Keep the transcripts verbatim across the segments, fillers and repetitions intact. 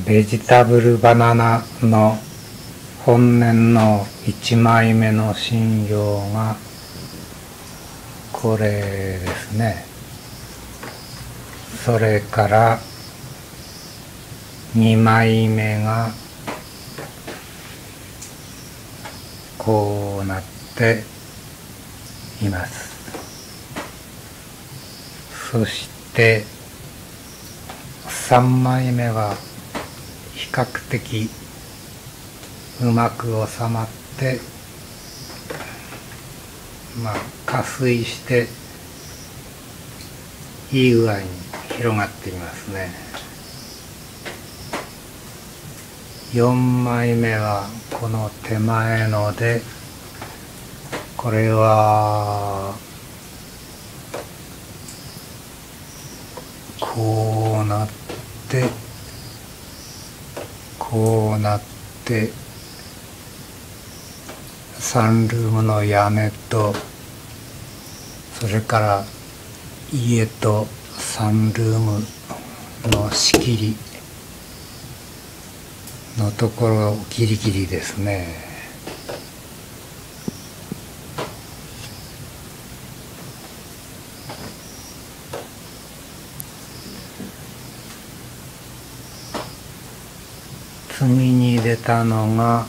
ベジタブルバナナの本年のいちまいめの信用がこれですね。それからにまいめがこうなっています。そしてさんまいめは比較的うまく収まって、まあ加水していい具合に広がっていますね。よんまいめはこの手前ので、これはこうなってこうなってサンルームの屋根と、それから家とサンルームの仕切りのところギリギリですね。次に出たのが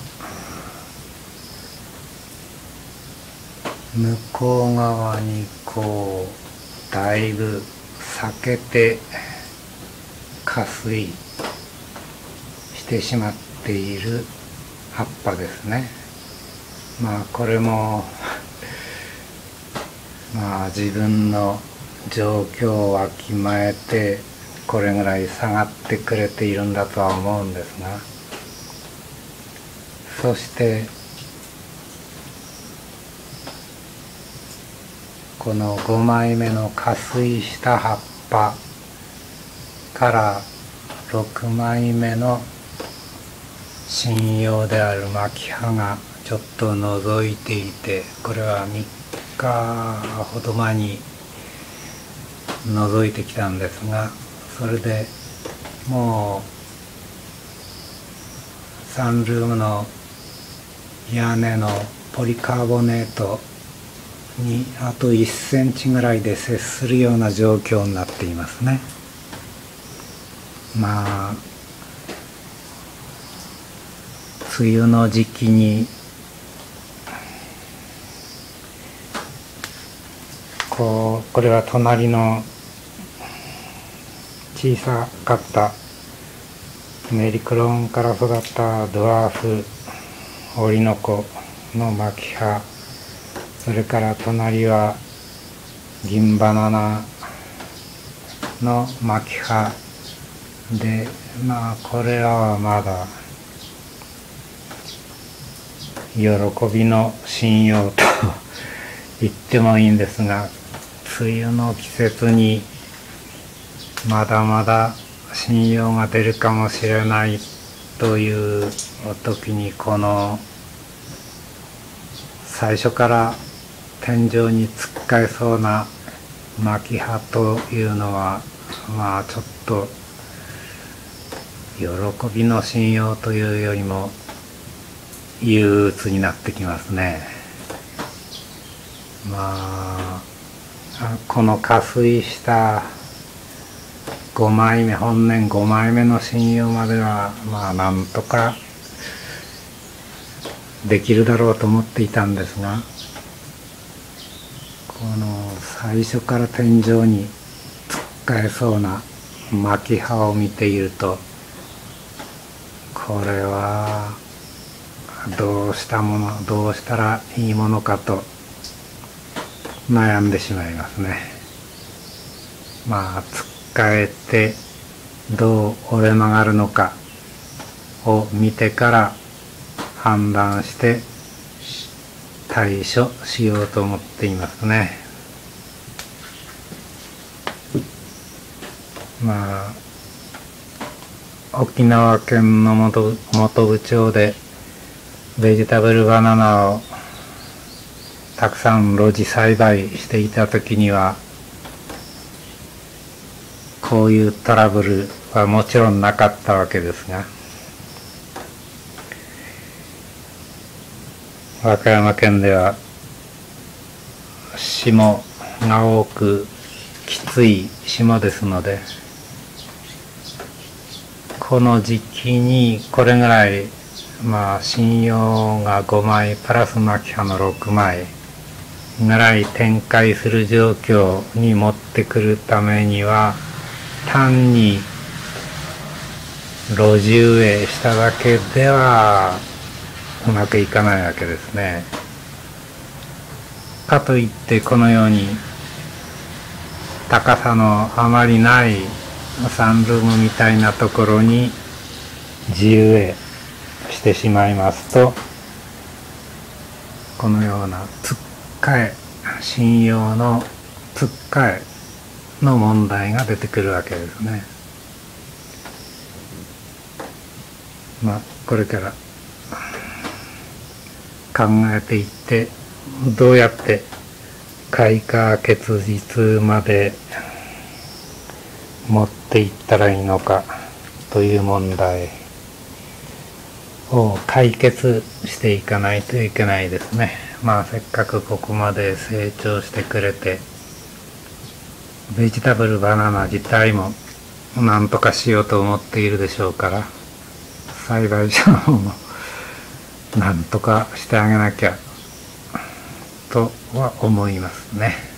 向こう側にこうだいぶ裂けて加水してしまっている葉っぱですね。まあこれもまあ自分の状況をわきまえてこれぐらい下がってくれているんだとは思うんですが、そしてこのごまいめの加水した葉っぱからろくまいめの針葉である巻き葉がちょっと覗いていて、これはみっかほど前に覗いてきたんですが、それでもうサンルームの屋根のポリカーボネートにあといっセンチぐらいで接するような状況になっていますね。まあ梅雨の時期にこうこれは隣の小さかったメリクロンから育ったドワーフオリノコの巻き葉、それから隣は銀バナナの巻き葉で、まあこれらはまだ喜びの針葉と言ってもいいんですが、梅雨の季節にまだまだ針葉が出るかもしれないという時に、この最初から天井につっかえそうな巻き葉というのは、まあちょっと喜びの針葉というよりも憂鬱になってきますね。まあこの加水したごまいめ、本年ごまいめの針葉まではまあなんとかできるだろうと思っていたんですが、この最初から天井につっかえそうな巻き葉を見ていると、これはどうしたものどうしたらいいものかと悩んでしまいますね。まあつっかえてどう折れ曲がるのかを見てから判断して対処しようと思っていますね。まあ沖縄県の本部町でベジタブルバナナをたくさん露地栽培していた時には、 こういうトラブルはもちろんなかったわけですが、和歌山県では霜が多くきつい霜ですので、この時期にこれぐらい、まあ針葉がごまいプラス巻葉のろくまいぐらい展開する状況に持ってくるためには、単に路地植えしただけではうまくいかないわけですね。かといってこのように高さのあまりないサンルームみたいなところに地植えしてしまいますと、このようなつっかえ、針葉のつっかえの問題が出てくるわけですね。まあこれから考えていって、どうやって開花結実まで持っていったらいいのかという問題を解決していかないといけないですね。まあせっかくここまで成長してくれて、ベジタブルバナナ自体も何とかしようと思っているでしょうから、栽培者の方も何とかしてあげなきゃとは思いますね。